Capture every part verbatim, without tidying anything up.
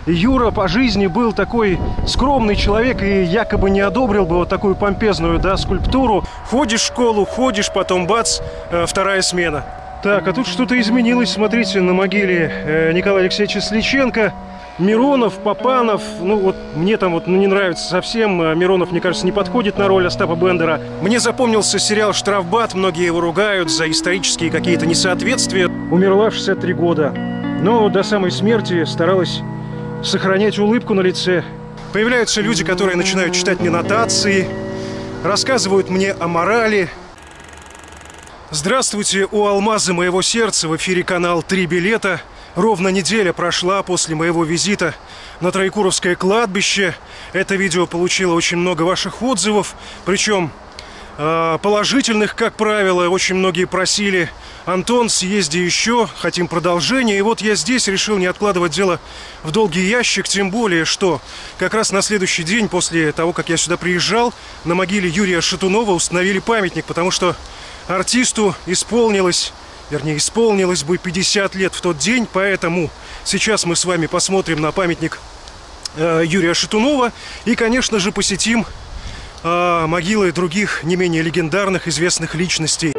Юра по жизни был такой скромный человек и якобы не одобрил бы вот такую помпезную, да, скульптуру. Ходишь в школу, ходишь, потом бац, вторая смена. Так, а тут что-то изменилось, смотрите, на могиле Николая Алексеевича Сличенко. Миронов, Папанов, ну вот мне там вот ну, не нравится совсем. Миронов, мне кажется, не подходит на роль Остапа Бендера. Мне запомнился сериал «Штрафбат», многие его ругают за исторические какие-то несоответствия. Умерла в шестьдесят три года, но до самой смерти старалась сохранять улыбку на лице. Появляются люди, которые начинают читать мне нотации, рассказывают мне о морали. Здравствуйте, у алмаза моего сердца, в эфире канал «Три билета». Ровно неделя прошла после моего визита на Троекуровское кладбище. Это видео получило очень много ваших отзывов, причем э, положительных, как правило. Очень многие просили: Антон, съезди еще, хотим продолжение. И вот я здесь решил не откладывать дело в долгий ящик, тем более, что как раз на следующий день после того, как я сюда приезжал, на могиле Юрия Шатунова установили памятник, потому что артисту исполнилось... Вернее, исполнилось бы пятьдесят лет в тот день, поэтому сейчас мы с вами посмотрим на памятник э, Юрия Шатунова и, конечно же, посетим э, могилы других не менее легендарных, известных личностей.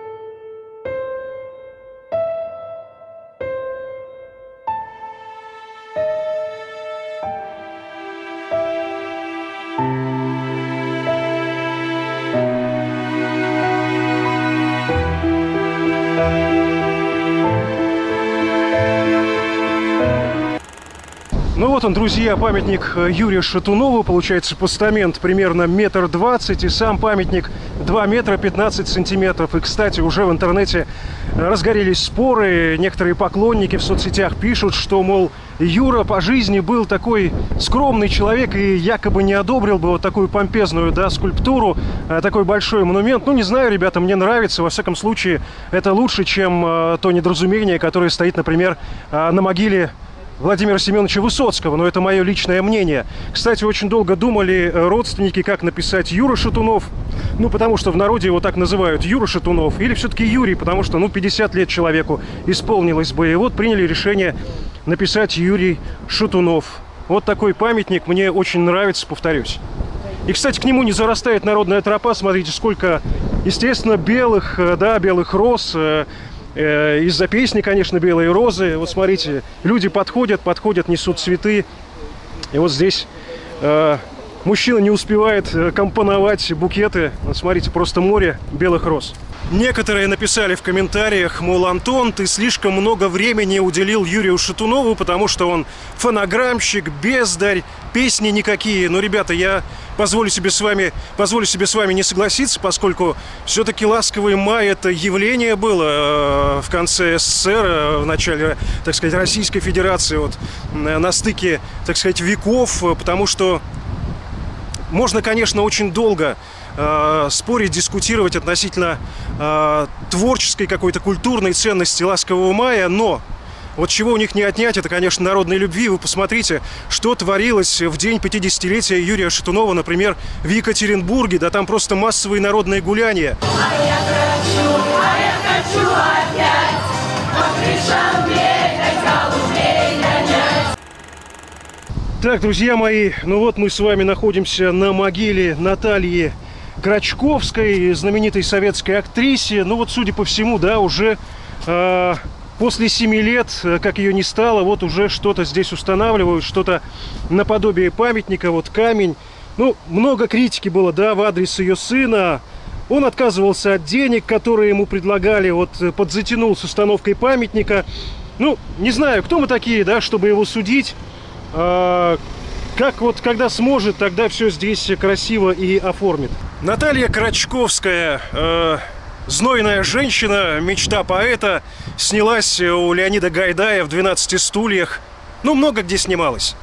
Ну вот он, друзья, памятник Юрию Шатунову. Получается, постамент примерно метр двадцать, и сам памятник два метра пятнадцать сантиметров. И, кстати, уже в интернете разгорелись споры. Некоторые поклонники в соцсетях пишут, что, мол, Юра по жизни был такой скромный человек и якобы не одобрил бы вот такую помпезную, да, скульптуру, такой большой монумент. Ну, не знаю, ребята, мне нравится. Во всяком случае, это лучше, чем то недоразумение, которое стоит, например, на могиле Владимира Семеновича Высоцкого, но это мое личное мнение. Кстати, очень долго думали родственники, как написать Юра Шатунов, ну, потому что в народе его так называют, Юра Шатунов, или все-таки Юрий, потому что, ну, пятьдесят лет человеку исполнилось бы, и вот приняли решение написать Юрий Шатунов. Вот такой памятник, мне очень нравится, повторюсь. И, кстати, к нему не зарастает народная тропа, смотрите, сколько, естественно, белых, да, белых роз. Из-за песни, конечно, «Белые розы». Вот смотрите, люди подходят, подходят, несут цветы. И вот здесь э, мужчина не успевает компоновать букеты. Вот смотрите, просто море белых роз. Некоторые написали в комментариях, мол, Антон, ты слишком много времени уделил Юрию Шатунову, потому что он фонограммщик, бездарь, песни никакие. Но, ребята, я позволю себе с вами, позволю себе с вами не согласиться, поскольку все-таки «Ласковый май» — это явление было в конце СССР, в начале, так сказать, Российской Федерации, вот, на стыке, так сказать, веков, потому что можно, конечно, очень долго э, спорить, дискутировать относительно э, творческой какой-то культурной ценности «Ласкового мая», но вот чего у них не отнять, это, конечно, народной любви. Вы посмотрите, что творилось в день пятидесятилетия Юрия Шатунова, например, в Екатеринбурге. Да там просто массовые народные гуляния. А я хочу, а я хочу опять по крышам бегать, голубей гонять. Так, друзья мои, ну вот мы с вами находимся на могиле Натальи Крачковской, знаменитой советской актрисе. Ну вот, судя по всему, да, уже... Э После семи лет, как ее не стало, вот уже что-то здесь устанавливают, что-то наподобие памятника, вот камень. Ну, много критики было, да, в адрес ее сына. Он отказывался от денег, которые ему предлагали, вот подзатянул с установкой памятника. Ну, не знаю, кто мы такие, да, чтобы его судить. А, как вот, когда сможет, тогда все здесь красиво и оформит. Наталья Крачковская... Э Знойная женщина, мечта поэта, снялась у Леонида Гайдая в «двенадцати стульях». Ну, много где снималась.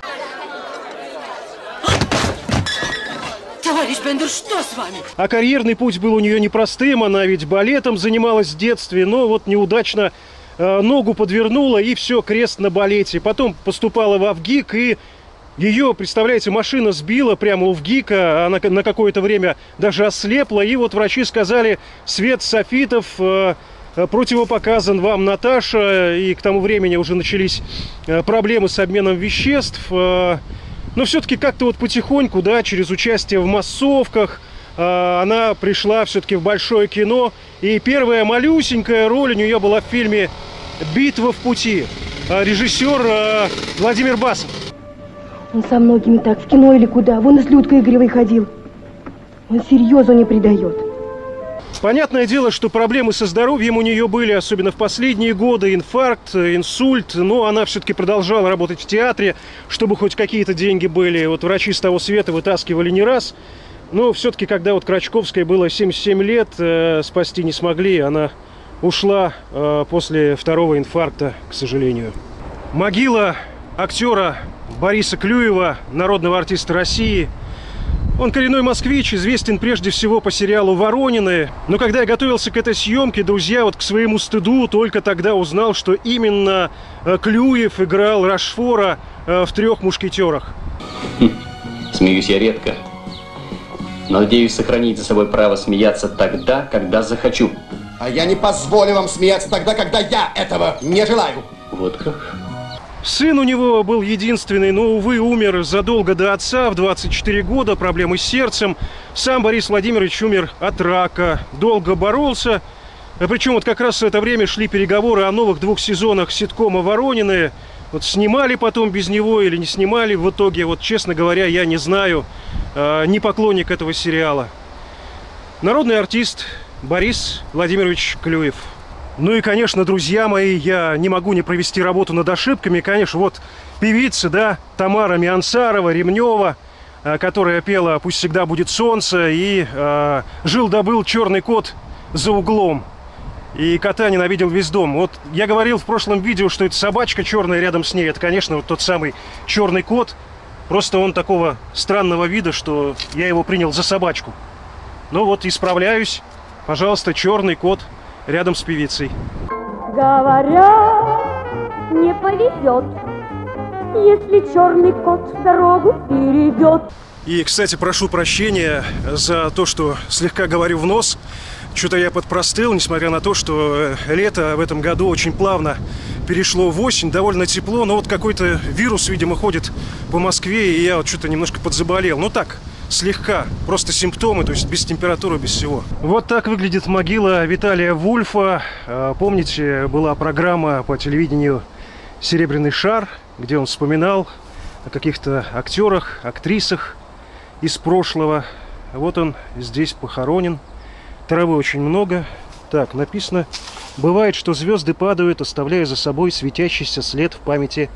Товарищ Бендер, что с вами? А карьерный путь был у нее непростым. Она ведь балетом занималась в детстве, но вот неудачно э, ногу подвернула, и все, крест на балете. Потом поступала в ВГИК, и ее, представляете, машина сбила прямо у ВГИКа, она на какое-то время даже ослепла, и вот врачи сказали: свет софитов, э, противопоказан вам Наташа, и к тому времени уже начались проблемы с обменом веществ. Но все-таки как-то вот потихоньку, да, через участие в массовках, она пришла все-таки в большое кино. И первая малюсенькая роль у нее была в фильме «Битва в пути». Режиссер Владимир Басов. Он со многими так в кино или куда. Вон и с Людкой Игоревой ходил. Он серьезно не придает. Понятное дело, что проблемы со здоровьем у нее были, особенно в последние годы. Инфаркт, инсульт. Но она все-таки продолжала работать в театре, чтобы хоть какие-то деньги были. Вот врачи с того света вытаскивали не раз. Но все-таки, когда вот Крачковской было семьдесят семь лет, э, спасти не смогли. Она ушла э, после второго инфаркта, к сожалению. Могила актера Бориса Клюева, народного артиста России. Он коренной москвич, известен прежде всего по сериалу «Воронины». Но когда я готовился к этой съемке, друзья, вот к своему стыду только тогда узнал, что именно Клюев играл Рашфора в «Трех мушкетерах». Хм, смеюсь я редко. Но надеюсь сохранить за собой право смеяться тогда, когда захочу. А я не позволю вам смеяться тогда, когда я этого не желаю. Вот как? Сын у него был единственный, но, увы, умер задолго до отца, в двадцать четыре года, проблемы с сердцем. Сам Борис Владимирович умер от рака, долго боролся. Причем вот как раз в это время шли переговоры о новых двух сезонах ситкома «Воронины». Вот снимали потом без него или не снимали в итоге, вот честно говоря, я не знаю, не поклонник этого сериала. Народный артист Борис Владимирович Клюев. Ну и, конечно, друзья мои, я не могу не провести работу над ошибками. Конечно, вот певицы, да, Тамара Миансарова, Ремнева, которая пела «Пусть всегда будет солнце», и э, «Жил-добыл черный кот за углом». И кота ненавидел весь дом. Вот я говорил в прошлом видео, что это собачка черная рядом с ней. Это, конечно, вот тот самый черный кот. Просто он такого странного вида, что я его принял за собачку. Ну вот, исправляюсь. Пожалуйста, черный кот рядом с певицей. Говорят, не повезет, если черный кот дорогу перейдет. И, кстати, прошу прощения за то, что слегка говорю в нос. Что-то я подпростыл, несмотря на то, что лето в этом году очень плавно перешло в осень, довольно тепло, но вот какой-то вирус, видимо, ходит по Москве, и я вот что-то немножко подзаболел. Ну так, слегка, просто симптомы, то есть без температуры, без всего. Вот так выглядит могила Виталия Вульфа. Помните, была программа по телевидению «Серебряный шар», где он вспоминал о каких-то актерах, актрисах из прошлого. Вот он здесь похоронен. Травы очень много. Так, написано: бывает, что звезды падают, оставляя за собой светящийся след в памяти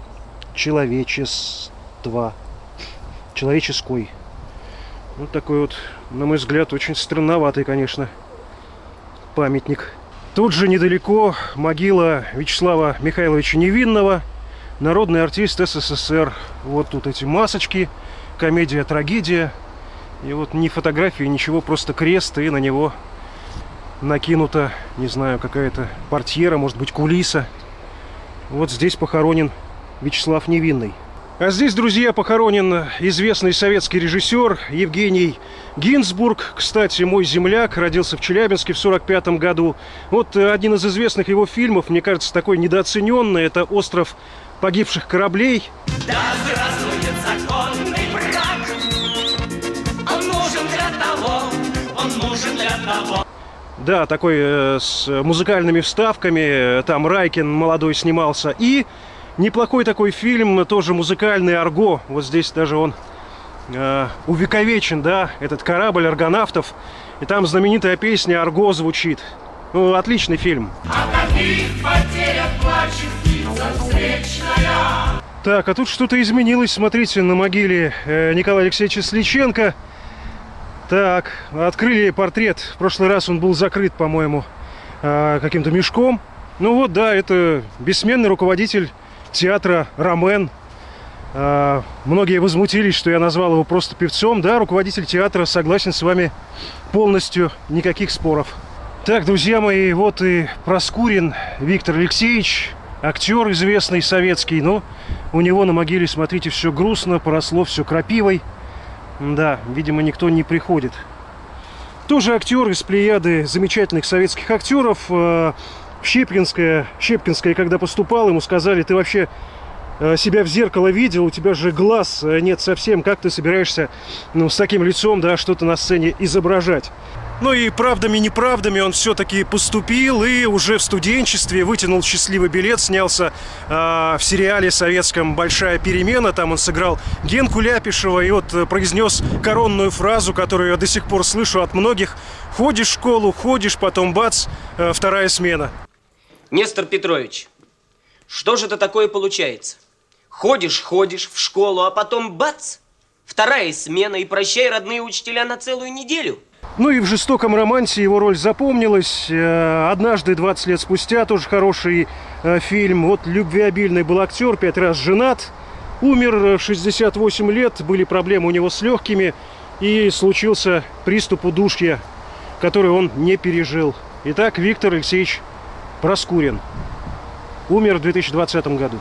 человечества. Человеческой. Вот такой вот, на мой взгляд, очень странноватый, конечно, памятник. Тут же недалеко могила Вячеслава Михайловича Невинного, народный артист СССР. Вот тут эти масочки, комедия-трагедия. И вот ни фотографии, ничего, просто крест, и на него накинута, не знаю, какая-то портьера, может быть, кулиса. Вот здесь похоронен Вячеслав Невинный. А здесь, друзья, похоронен известный советский режиссер Евгений Гинзбург. Кстати, мой земляк, родился в Челябинске в сорок пятом году. Вот один из известных его фильмов, мне кажется, такой недооцененный, это «Остров погибших кораблей». Да здравствует законный брак. Он нужен для того, он нужен для того. Да, такой э, с музыкальными вставками. Там Райкин молодой снимался. И неплохой такой фильм, тоже музыкальный, «Арго». Вот здесь даже он э, увековечен, да, этот корабль аргонавтов. И там знаменитая песня «Арго» звучит. Ну, отличный фильм. О каких потерях плачет птица встречная. Так, а тут что-то изменилось. Смотрите, на могиле э, Николая Алексеевича Сличенко. Так, открыли портрет. В прошлый раз он был закрыт, по-моему, э, каким-то мешком. Ну вот, да, это бессменный руководитель театра «Ромен». Э, многие возмутились, что я назвал его просто певцом. Да, руководитель театра, согласен с вами полностью, никаких споров. Так, друзья мои, вот и Проскурин Виктор Алексеевич, актер известный советский. Но у него на могиле, смотрите, все грустно, поросло все крапивой. Да, видимо, никто не приходит. Тоже актер из плеяды замечательных советских актеров. в Щепкинское, Щепкинское, когда поступал, ему сказали: ты вообще себя в зеркало видел, у тебя же глаз нет совсем, как ты собираешься, ну, с таким лицом, да, что-то на сцене изображать. Ну и правдами-неправдами он все-таки поступил и уже в студенчестве вытянул счастливый билет, снялся э, в сериале советском «Большая перемена». Там он сыграл Генку Ляпишева и вот произнес коронную фразу, которую я до сих пор слышу от многих: ходишь в школу, ходишь, потом бац, э, вторая смена. Нестор Петрович, что же это такое получается? Ходишь, ходишь в школу, а потом бац, вторая смена, и прощай, родные учителя, на целую неделю. Ну и в «Жестоком романсе» его роль запомнилась. «Однажды, двадцать лет спустя» тоже хороший фильм. Вот любвеобильный был актер, пять раз женат, умер в шестьдесят восемь лет, были проблемы у него с легкими, и случился приступ удушья, который он не пережил. Итак, Виктор Алексеевич Проскурин умер в две тысячи двадцатом году.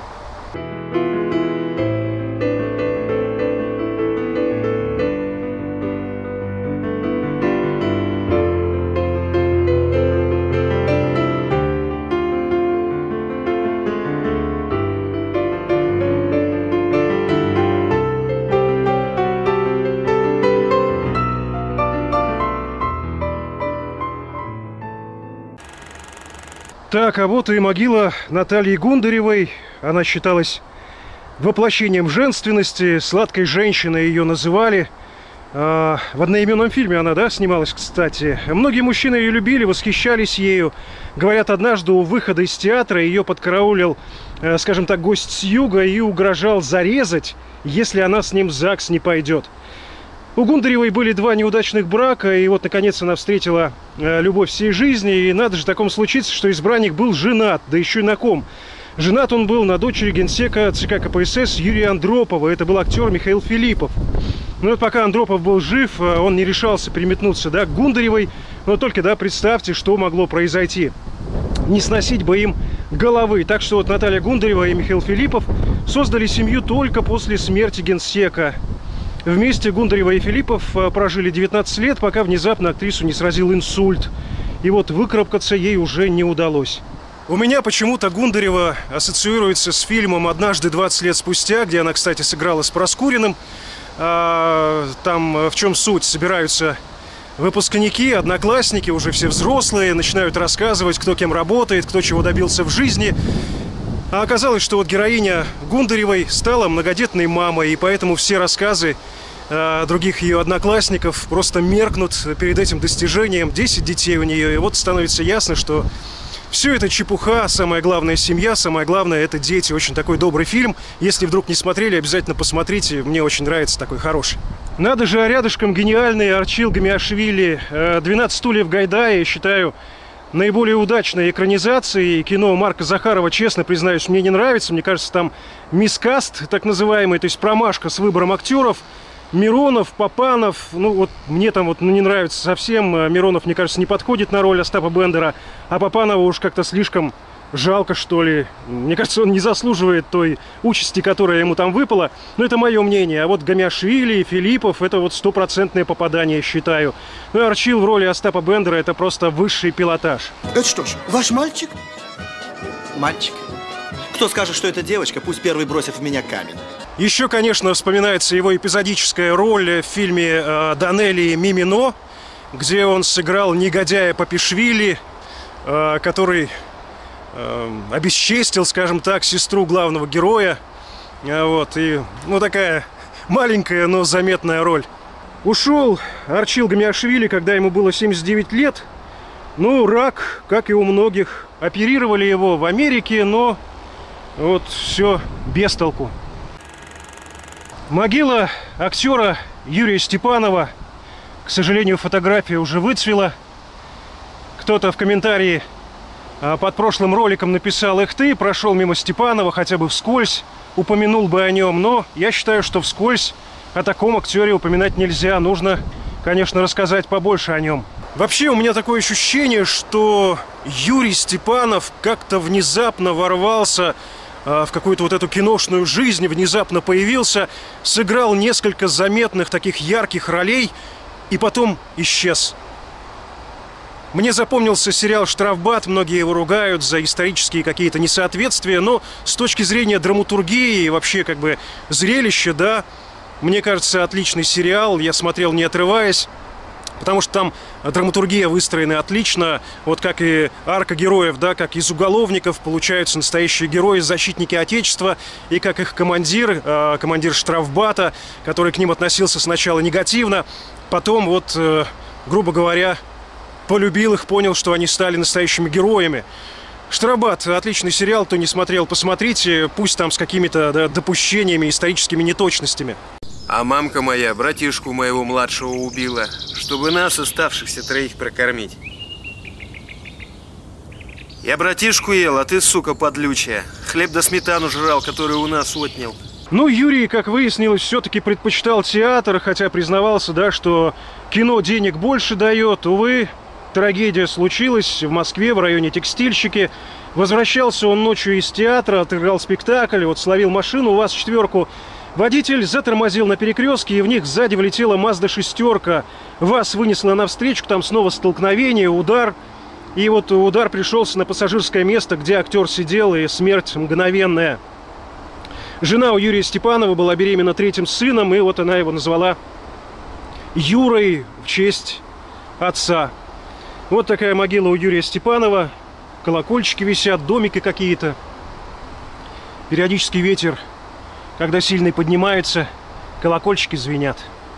Так, а вот и могила Натальи Гундаревой. Она считалась воплощением женственности, сладкой женщиной ее называли. А, в одноименном фильме она, да, снималась, кстати. Многие мужчины ее любили, восхищались ею. Говорят, однажды у выхода из театра ее подкараулил, скажем так, гость с юга и угрожал зарезать, если она с ним в ЗАГС не пойдет. У Гундаревой были два неудачных брака, и вот, наконец, она встретила э, любовь всей жизни. И надо же такому случиться, что избранник был женат, да еще и на ком. Женат он был на дочери генсека ЦК КПСС Юрия Андропова. Это был актер Михаил Филиппов. Но вот пока Андропов был жив, он не решался переметнуться, да, к Гундаревой. Но только, да, представьте, что могло произойти. Не сносить бы им головы. Так что вот Наталья Гундарева и Михаил Филиппов создали семью только после смерти генсека. Вместе Гундарева и Филиппов прожили девятнадцать лет, пока внезапно актрису не сразил инсульт. И вот выкарабкаться ей уже не удалось. У меня почему-то Гундарева ассоциируется с фильмом «Однажды, двадцать лет спустя», где она, кстати, сыграла с Проскуриным. Там в чем суть? Собираются выпускники, одноклассники, уже все взрослые, начинают рассказывать, кто кем работает, кто чего добился в жизни. А оказалось, что вот героиня Гундаревой стала многодетной мамой, и поэтому все рассказы э, других ее одноклассников просто меркнут перед этим достижением. десять детей у нее, и вот становится ясно, что все это чепуха, самое главное — семья, самое главное — это дети. Очень такой добрый фильм. Если вдруг не смотрели, обязательно посмотрите, мне очень нравится, такой хороший. Надо же, а рядышком гениальный Арчил Гамиашвили, «двенадцать стульев Гайдая», я считаю, наиболее удачной экранизации. Кино Марка Захарова, честно признаюсь, мне не нравится. Мне кажется, там мискаст, так называемый, то есть промашка с выбором актеров. Миронов, Папанов, ну вот мне там вот ну, не нравится совсем. Миронов, мне кажется, не подходит на роль Остапа Бендера, а Папанова уж как-то слишком жалко, что ли. Мне кажется, он не заслуживает той участи, которая ему там выпала. Но это мое мнение. А вот Гамиашвили, Филиппов — это вот стопроцентное попадание, считаю. Ну и Арчил в роли Остапа Бендера — это просто высший пилотаж. Это что ж, ваш мальчик? Мальчик. Кто скажет, что это девочка, пусть первый бросит в меня камень. Еще, конечно, вспоминается его эпизодическая роль в фильме э, «Данелли Мимино», где он сыграл негодяя Папишвили, э, который э, обесчестил, скажем так, сестру главного героя. Э, вот, и, ну, такая маленькая, но заметная роль. Ушел Арчил Гамиашвили, когда ему было семьдесят девять лет. Ну, рак, как и у многих. Оперировали его в Америке, но вот все без толку. Могила актера Юрия Степанова. К сожалению, фотография уже выцвела. Кто-то в комментарии под прошлым роликом написал: «Эх ты, прошел мимо Степанова, хотя бы вскользь упомянул бы о нем». Но я считаю, что вскользь о таком актере упоминать нельзя. Нужно, конечно, рассказать побольше о нем. Вообще, у меня такое ощущение, что Юрий Степанов как-то внезапно ворвался в какую-то вот эту киношную жизнь, внезапно появился, сыграл несколько заметных таких ярких ролей и потом исчез. Мне запомнился сериал «Штрафбат». Многие его ругают за исторические какие-то несоответствия, но с точки зрения драматургии и вообще как бы зрелища, да, мне кажется, отличный сериал. Я смотрел не отрываясь, потому что там драматургия выстроена отлично. Вот как и арка героев, да, как из уголовников получаются настоящие герои, защитники Отечества, и как их командир, э, командир штрафбата, который к ним относился сначала негативно, потом вот, э, грубо говоря, полюбил их, понял, что они стали настоящими героями. «Штрафбат» — отличный сериал, кто не смотрел, посмотрите, пусть там с какими-то, да, допущениями, историческими неточностями. А мамка моя братишку моего младшего убила, чтобы нас, оставшихся троих, прокормить. Я братишку ел, а ты, сука, подлючая, хлеб да сметану жрал, который у нас отнял. Ну, Юрий, как выяснилось, все-таки предпочитал театр, хотя признавался, да, что кино денег больше дает. Увы, трагедия случилась в Москве, в районе Текстильщики. Возвращался он ночью из театра, отыграл спектакль, вот словил машину, УАЗ четверку. Водитель затормозил на перекрестке, и в них сзади влетела Мазда шестерка. ВАЗ вынесла навстречу, там снова столкновение, удар. И вот удар пришелся на пассажирское место, где актер сидел, и смерть мгновенная. Жена у Юрия Степанова была беременна третьим сыном, и вот она его назвала Юрой в честь отца. Вот такая могила у Юрия Степанова. Колокольчики висят, домики какие-то. Периодически ветер, когда сильный поднимается, колокольчики звенят.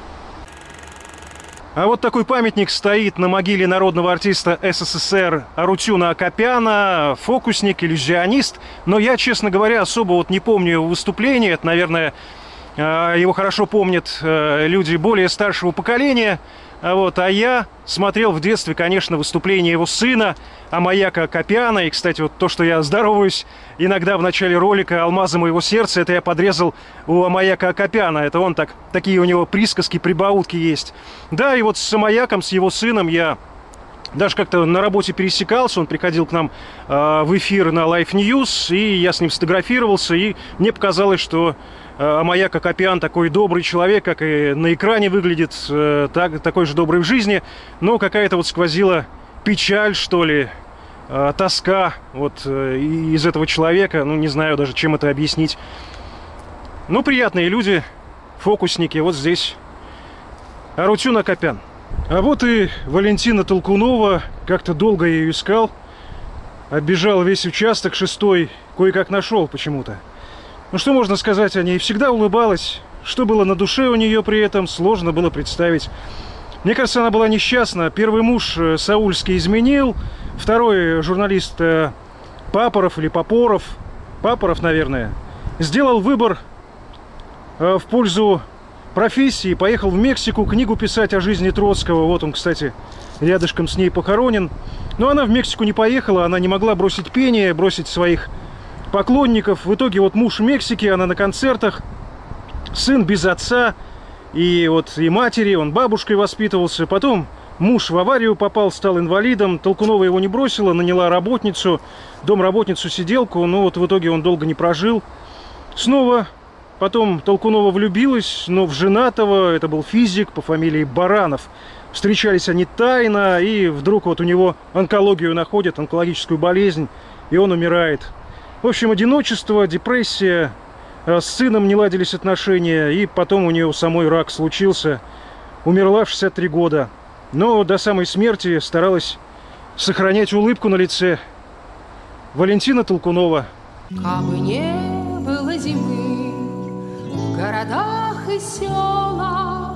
А вот такой памятник стоит на могиле народного артиста СССР Арутюна Акопяна, фокусник, иллюзионист. Но я, честно говоря, особо вот не помню его выступления. Это, наверное, его хорошо помнят люди более старшего поколения. Вот, а я смотрел в детстве, конечно, выступление его сына Амаяка Акопяна. И, кстати, вот то, что я здороваюсь иногда в начале ролика «Алмазы моего сердца», это я подрезал у Амаяка Акопяна. Это он так, такие у него присказки, прибаутки есть. Да, и вот с Амаяком, с его сыном я даже как-то на работе пересекался. Он приходил к нам э, в эфир на Life News, и я с ним сфотографировался. И мне показалось, что Амаяк Акопян такой добрый человек, как и на экране выглядит, э, так, такой же добрый в жизни. Но какая-то вот сквозила печаль, что ли, э, тоска вот э, из этого человека. Ну, не знаю даже, чем это объяснить. Ну, приятные люди, фокусники. Вот здесь Арутюн Акопян. А вот и Валентина Толкунова. Как-то долго я ее искал. Оббежал весь участок, шестой кое-как нашел почему-то. Ну, что можно сказать о ней? Всегда улыбалась. Что было на душе у нее при этом, сложно было представить. Мне кажется, она была несчастна. Первый муж Саульский изменил. Второй журналист Папоров или Попоров, Папоров, наверное, сделал выбор в пользу профессии. Поехал в Мексику книгу писать о жизни Троцкого. Вот он, кстати, рядышком с ней похоронен. Но она в Мексику не поехала. Она не могла бросить пение, бросить своих поклонников. В итоге вот муж в Мексике, она на концертах, сын без отца, и вот и матери, он бабушкой воспитывался. Потом муж в аварию попал, стал инвалидом. Толкунова его не бросила, наняла работницу, домработницу-сиделку, но вот в итоге он долго не прожил. Снова потом Толкунова влюбилась, но в женатого, это был физик по фамилии Баранов. Встречались они тайно, и вдруг вот у него онкологию находят, онкологическую болезнь, и он умирает. В общем, одиночество, депрессия, с сыном не ладились отношения, и потом у нее самой рак случился. Умерла в шестьдесят три года, но до самой смерти старалась сохранять улыбку на лице. Валентина Толкунова. Кабы не было зимы в городах и селах.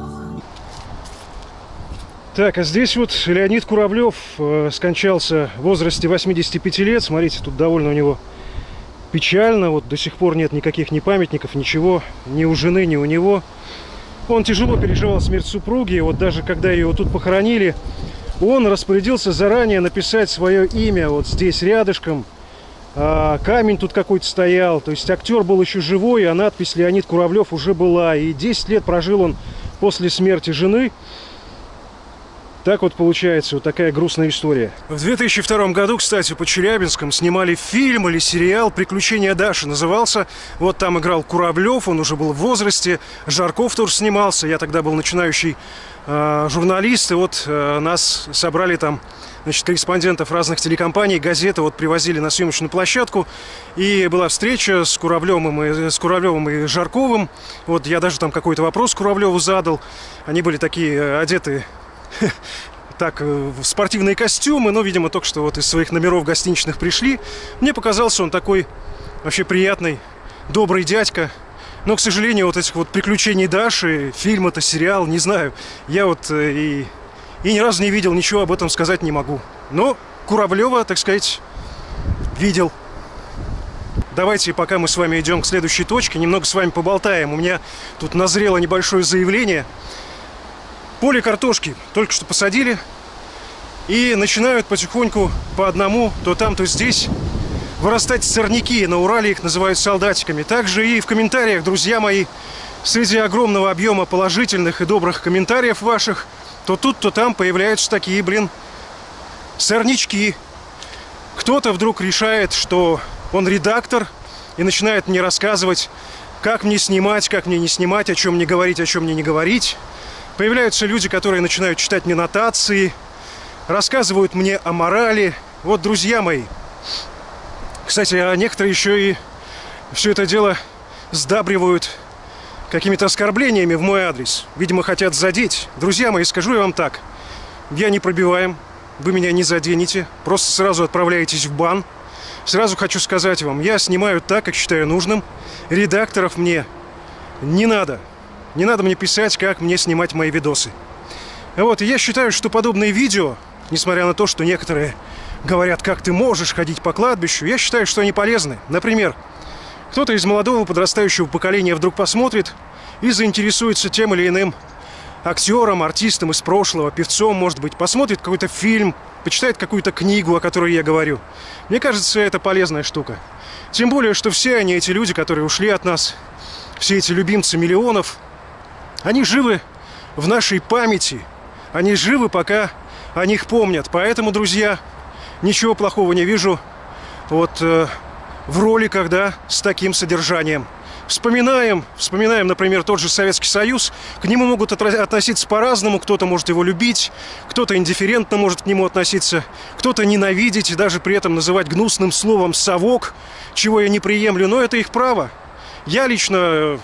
Так, а здесь вот Леонид Куравлев э, скончался в возрасте восьмидесяти пяти лет. Смотрите, тут довольно у него печально, вот до сих пор нет никаких ни памятников, ничего, ни у жены, ни у него. Он тяжело переживал смерть супруги, вот даже когда ее тут похоронили, он распорядился заранее написать свое имя вот здесь рядышком. А, камень тут какой-то стоял, то есть актер был еще живой, а надпись «Леонид Куравлев» уже была. И десять лет прожил он после смерти жены. Так вот получается, вот такая грустная история. В две тысячи втором году, кстати, по Челябинском снимали фильм или сериал «Приключения Даши» назывался. Вот там играл Куравлев, он уже был в возрасте. Жарков тоже снимался, я тогда был начинающий э, журналист. И вот э, нас собрали там, значит, корреспондентов разных телекомпаний, газеты вот привозили на съемочную площадку. И была встреча с Куравлевым и, с Куравлевым и Жарковым. Вот я даже там какой-то вопрос Куравлеву задал. Они были такие э, одеты... Так, в спортивные костюмы, но, видимо, только что вот из своих номеров гостиничных пришли. Мне показался он такой вообще приятный, добрый дядька. Но, к сожалению, вот этих вот приключений Даши, фильм это, сериал, не знаю. Я вот и, и ни разу не видел, ничего об этом сказать не могу. Но Куравлева, так сказать, видел. Давайте, пока мы с вами идем к следующей точке, немного с вами поболтаем. У меня тут назрело небольшое заявление. Поле картошки только что посадили и начинают потихоньку по одному, то там, то здесь, вырастать сорняки. На Урале их называют солдатиками. Также и в комментариях, друзья мои, среди огромного объема положительных и добрых комментариев ваших, то тут, то там появляются такие, блин, сорнячки. Кто-то вдруг решает, что он редактор и начинает мне рассказывать, как мне снимать, как мне не снимать, о чем мне говорить, о чем мне не говорить. Появляются люди, которые начинают читать мне нотации, рассказывают мне о морали. Вот, друзья мои. Кстати, а некоторые еще и все это дело сдабривают какими-то оскорблениями в мой адрес. Видимо, хотят задеть. Друзья мои, скажу я вам так. Я не пробиваем, вы меня не заденете. Просто сразу отправляетесь в бан. Сразу хочу сказать вам, я снимаю так, как считаю нужным. Редакторов мне не надо. Не надо мне писать, как мне снимать мои видосы. Вот, и я считаю, что подобные видео, несмотря на то, что некоторые говорят, как ты можешь ходить по кладбищу, я считаю, что они полезны. Например, кто-то из молодого подрастающего поколения вдруг посмотрит и заинтересуется тем или иным актером, артистом из прошлого, певцом, может быть, посмотрит какой-то фильм, почитает какую-то книгу, о которой я говорю. Мне кажется, это полезная штука. Тем более, что все они, эти люди, которые ушли от нас, все эти любимцы миллионов, они живы в нашей памяти. Они живы, пока о них помнят. Поэтому, друзья, ничего плохого не вижу вот э, в роликах, да, с таким содержанием. Вспоминаем, вспоминаем, например, тот же Советский Союз. К нему могут относиться по-разному. Кто-то может его любить, кто-то индифферентно может к нему относиться, кто-то ненавидеть и даже при этом называть гнусным словом «совок», чего я не приемлю. Но это их право. Я лично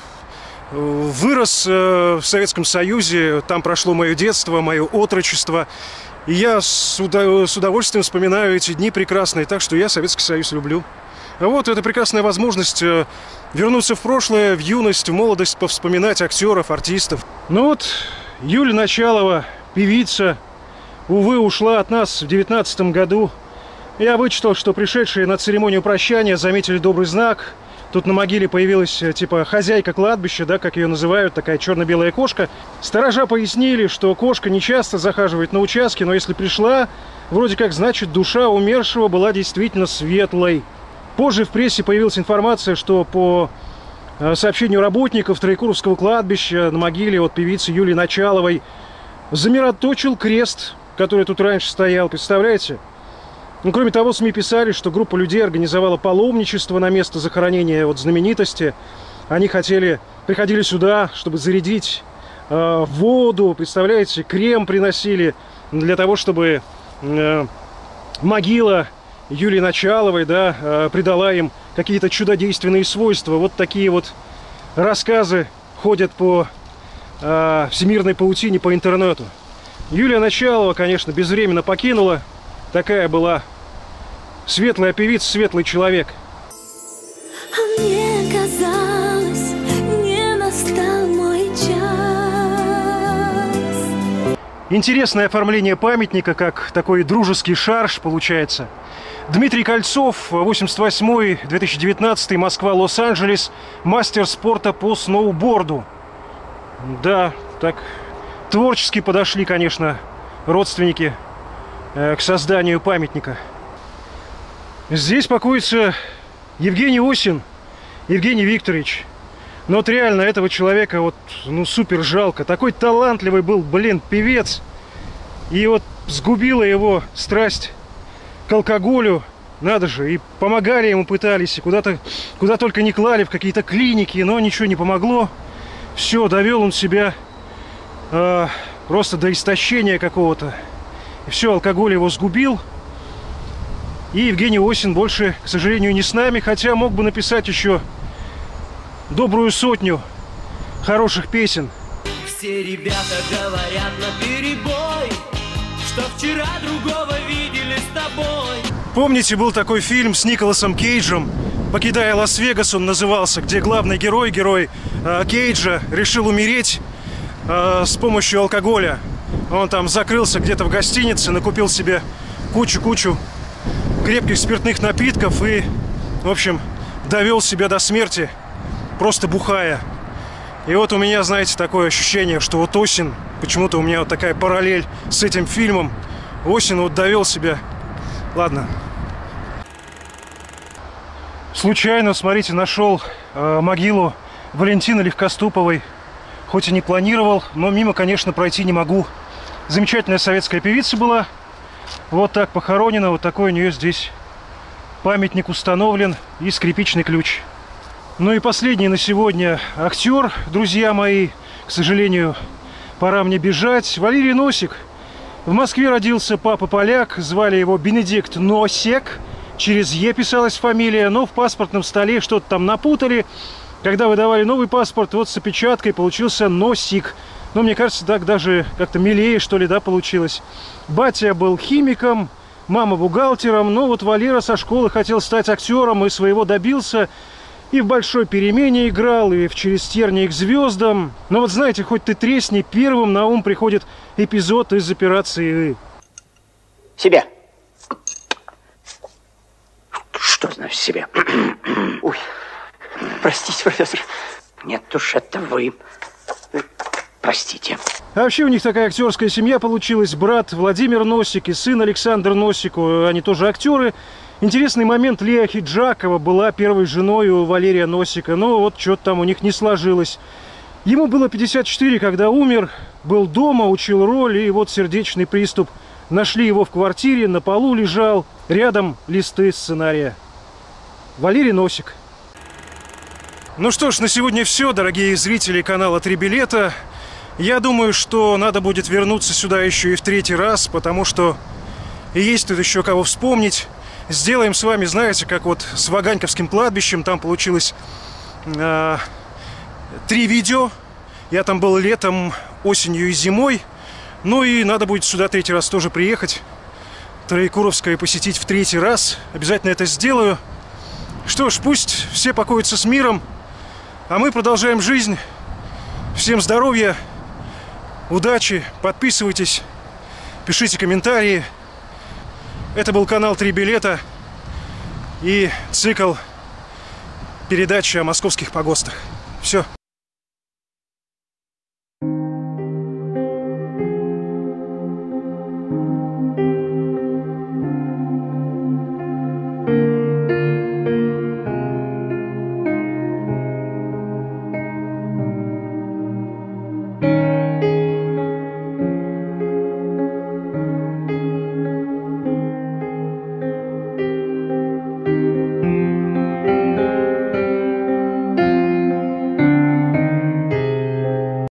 вырос в Советском Союзе, там прошло мое детство, мое отрочество. И я с удовольствием вспоминаю эти дни прекрасные, так что я Советский Союз люблю. А вот это прекрасная возможность вернуться в прошлое, в юность, в молодость, повспоминать актеров, артистов. Ну вот, Юля Началова, певица, увы, ушла от нас в девятнадцатом году. Я вычитал, что пришедшие на церемонию прощания заметили добрый знак. Тут на могиле появилась, типа, хозяйка кладбища, да, как ее называют, такая черно-белая кошка. Сторожа пояснили, что кошка не часто захаживает на участке, но если пришла, вроде как, значит, душа умершего была действительно светлой. Позже в прессе появилась информация, что по сообщению работников Троекуровского кладбища на могиле вот певицы Юлии Началовой замироточил крест, который тут раньше стоял, представляете? Ну, кроме того, СМИ писали, что группа людей организовала паломничество на место захоронения вот знаменитости. Они хотели, приходили сюда, чтобы зарядить э, воду, представляете, крем приносили для того, чтобы э, могила Юлии Началовой, да, э, придала им какие-то чудодейственные свойства. Вот такие вот рассказы ходят по э, всемирной паутине по интернету. Юлия Началова, конечно, безвременно покинула. Такая была светлая певица, светлый человек. А мне казалось, не настал мой час. Интересное оформление памятника, как такой дружеский шарж получается. Дмитрий Кольцов, восемьдесят восьмой — две тысячи девятнадцатый, Москва, Лос-Анджелес, мастер спорта по сноуборду. Да, так творчески подошли, конечно, родственники э, к созданию памятника. Здесь покоится Евгений Осин, Евгений Викторович. Но вот реально этого человека вот, ну, супер жалко. Такой талантливый был, блин, певец. И вот сгубила его страсть к алкоголю. Надо же, и помогали ему, пытались, и куда-то, куда только не клали, в какие-то клиники, но ничего не помогло. Все, довел он себя э, просто до истощения какого-то. И все, алкоголь его сгубил. И Евгений Осин больше, к сожалению, не с нами, хотя мог бы написать еще добрую сотню хороших песен. Все ребята говорят наперебой, что вчера другого видели с тобой. Помните, был такой фильм с Николасом Кейджем «Покидая Лас-Вегас», он назывался, где главный герой, герой э, Кейджа, решил умереть э, с помощью алкоголя. Он там закрылся где-то в гостинице, накупил себе кучу-кучу крепких спиртных напитков и, в общем, довел себя до смерти, просто бухая. И вот у меня, знаете, такое ощущение, что вот Осин, почему-то у меня вот такая параллель с этим фильмом. Осин вот довел себя. Ладно. Случайно, смотрите, нашел э, могилу Валентины Легкоступовой. Хоть и не планировал, но мимо, конечно, пройти не могу. Замечательная советская певица была. Вот так похоронена. Вот такой у нее здесь памятник установлен и скрипичный ключ. Ну и последний на сегодня актер, друзья мои. К сожалению, пора мне бежать. Валерий Носик. В Москве родился папа поляк. Звали его Бенедикт Носек. Через Е писалась фамилия, но в паспортном столе что-то там напутали. Когда выдавали новый паспорт, вот с опечаткой получился Носик. Но мне кажется, так даже как-то милее, что ли, да, получилось. Батя был химиком, мама бухгалтером. Но вот Валера со школы хотел стать актером и своего добился. И в «Большой перемене» играл, и в «Через тернии к звездам». Но вот знаете, хоть ты тресни, первым на ум приходит эпизод из «Операции И». Себя. Что значит себя? Ой, простите, профессор. Нет уж, это вы. Простите. А вообще у них такая актерская семья получилась. Брат Владимир Носик и сын Александр Носик, они тоже актеры. Интересный момент, Лея Хиджакова была первой женой у Валерия Носика, но вот что-то там у них не сложилось. Ему было пятьдесят четыре, когда умер, был дома, учил роль, и вот сердечный приступ. Нашли его в квартире, на полу лежал, рядом листы сценария. Валерий Носик. Ну что ж, на сегодня все, дорогие зрители канала «Три билета». Я думаю, что надо будет вернуться сюда еще и в третий раз, потому что есть тут еще кого вспомнить. Сделаем с вами, знаете, как вот с Ваганьковским кладбищем. Там получилось э, три видео. Я там был летом, осенью и зимой. Ну и надо будет сюда третий раз тоже приехать. Троекуровское посетить в третий раз. Обязательно это сделаю. Что ж, пусть все покоятся с миром. А мы продолжаем жизнь. Всем здоровья, удачи, подписывайтесь, пишите комментарии. Это был канал «Три билета» и цикл передачи о московских погостах. Все.